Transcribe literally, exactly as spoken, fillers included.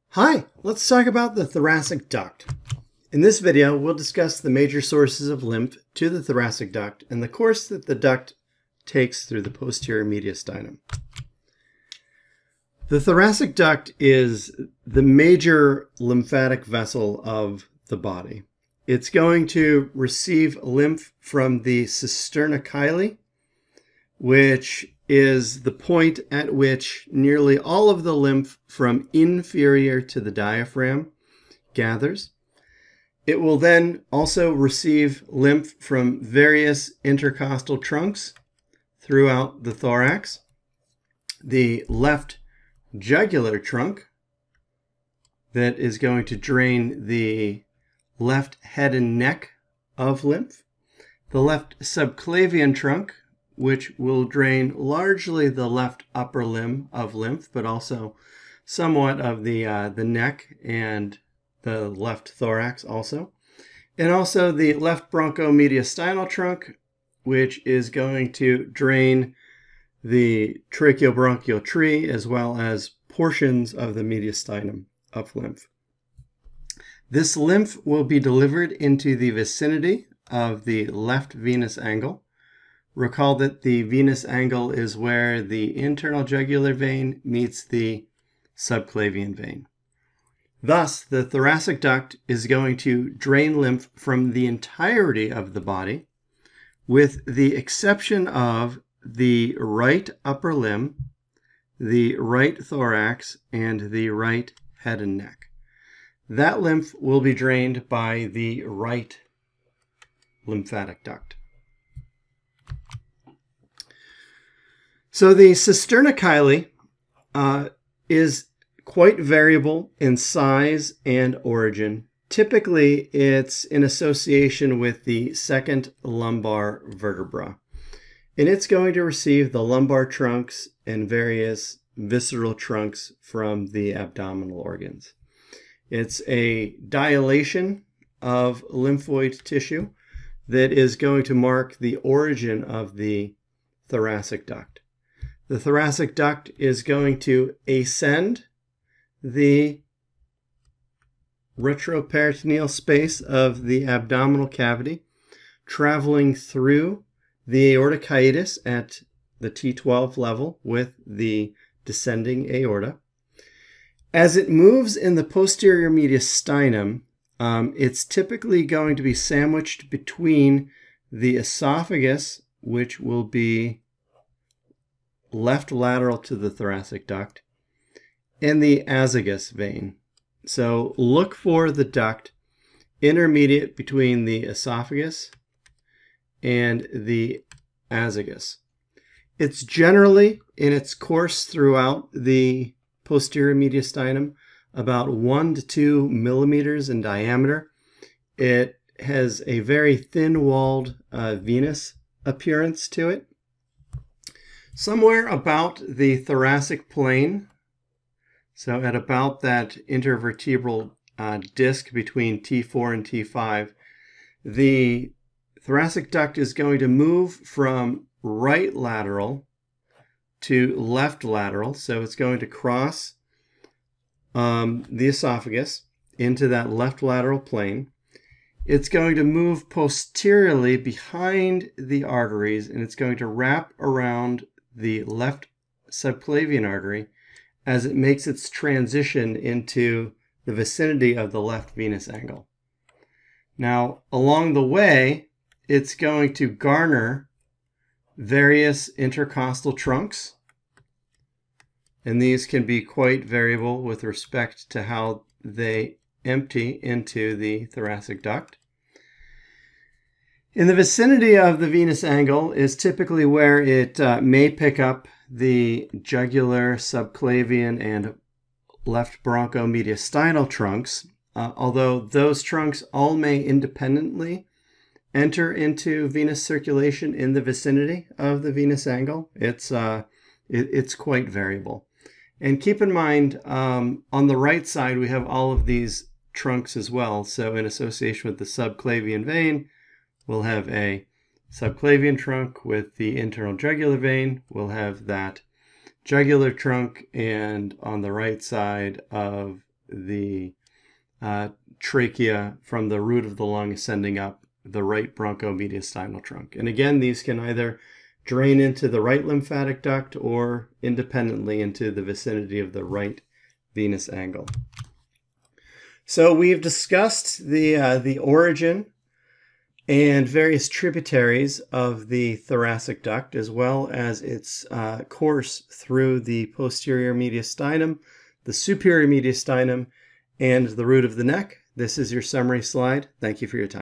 Hi, let's talk about the thoracic duct. In this video, we'll discuss the major sources of lymph to the thoracic duct and the course that the duct takes through the posterior mediastinum. The thoracic duct is the major lymphatic vessel of the body. It's going to receive lymph from the cisterna chyli, which is the point at which nearly all of the lymph from inferior to the diaphragm gathers. It will then also receive lymph from various intercostal trunks throughout the thorax. The left jugular trunk that is going to drain the left head and neck of lymph. The left subclavian trunk, which will drain largely the left upper limb of lymph, but also somewhat of the, uh, the neck and the left thorax also. And also the left bronchomediastinal trunk, which is going to drain the tracheobronchial tree as well as portions of the mediastinum of lymph. This lymph will be delivered into the vicinity of the left venous angle. Recall that the venous angle is where the internal jugular vein meets the subclavian vein. Thus, the thoracic duct is going to drain lymph from the entirety of the body, with the exception of the right upper limb, the right thorax, and the right head and neck. That lymph will be drained by the right lymphatic duct. So the cisterna chyli uh, is quite variable in size and origin. Typically, it's in association with the second lumbar vertebra. And it's going to receive the lumbar trunks and various visceral trunks from the abdominal organs. It's a dilation of lymphoid tissue that is going to mark the origin of the thoracic duct. The thoracic duct is going to ascend the retroperitoneal space of the abdominal cavity, traveling through the aortic hiatus at the T twelve level with the descending aorta. As it moves in the posterior mediastinum, um, it's typically going to be sandwiched between the esophagus, which will be left lateral to the thoracic duct, and the azygos vein. So look for the duct intermediate between the esophagus and the azygos. It's generally, in its course throughout the posterior mediastinum, about one to two millimeters in diameter. It has a very thin-walled uh, venous appearance to it. Somewhere about the thoracic plane, so at about that intervertebral uh, disc between T four and T five, the thoracic duct is going to move from right lateral to left lateral. So it's going to cross um, the esophagus into that left lateral plane. It's going to move posteriorly behind the arteries, and it's going to wrap around the left subclavian artery as it makes its transition into the vicinity of the left venous angle. Now, along the way, it's going to garner various intercostal trunks, and these can be quite variable with respect to how they empty into the thoracic duct. In the vicinity of the venous angle is typically where it uh, may pick up the jugular, subclavian, and left bronchomediastinal trunks, uh, although those trunks all may independently enter into venous circulation in the vicinity of the venous angle. It's, uh, it, it's quite variable. And keep in mind, um, on the right side, we have all of these trunks as well. So in association with the subclavian vein, we'll have a subclavian trunk. With the internal jugular vein, we'll have that jugular trunk, and on the right side of the uh, trachea from the root of the lung ascending up the right bronchomediastinal trunk. And again, these can either drain into the right lymphatic duct or independently into the vicinity of the right venous angle. So we've discussed the, uh, the origin and various tributaries of the thoracic duct, as well as its uh, course through the posterior mediastinum, the superior mediastinum, and the root of the neck. This is your summary slide. Thank you for your time.